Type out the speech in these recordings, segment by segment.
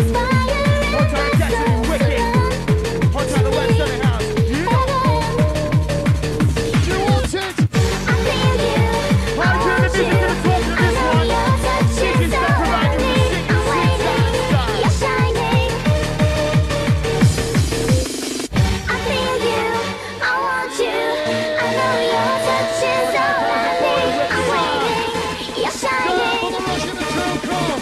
One time Jackson is wicked. One time the West Sunny House. You know. You want it? Right, turn the music to the top of this one. This is the provider with the sick style. I feel you, I want you. I know your touch is all I need. I'm waiting, you're shining. For the rush of the trail car.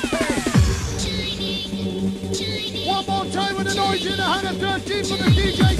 One more time with the noise in the 113 for the DJ.